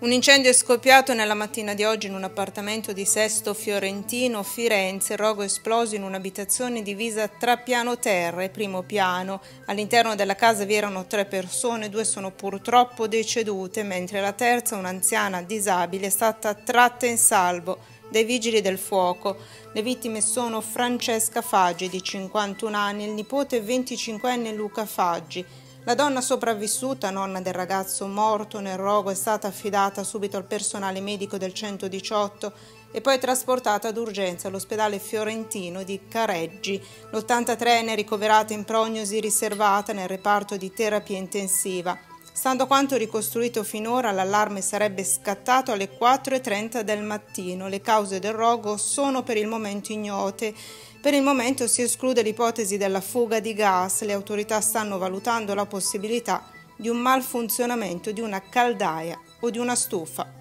Un incendio è scoppiato nella mattina di oggi in un appartamento di Sesto Fiorentino, Firenze. Il rogo è esploso in un'abitazione divisa tra piano terra e primo piano. All'interno della casa vi erano 3 persone, 2 sono purtroppo decedute, mentre la terza, un'anziana disabile, è stata tratta in salvo dai vigili del fuoco. Le vittime sono Francesca Faggi, di 51 anni, e il nipote 25enne Luca Faggi. La donna sopravvissuta, nonna del ragazzo morto nel rogo, è stata affidata subito al personale medico del 118 e poi trasportata d'urgenza all'ospedale fiorentino di Careggi. L'83enne è ricoverata in prognosi riservata nel reparto di terapia intensiva. Stando a quanto ricostruito finora, l'allarme sarebbe scattato alle 4:30 del mattino. Le cause del rogo sono per il momento ignote. Per il momento si esclude l'ipotesi della fuga di gas. Le autorità stanno valutando la possibilità di un malfunzionamento di una caldaia o di una stufa.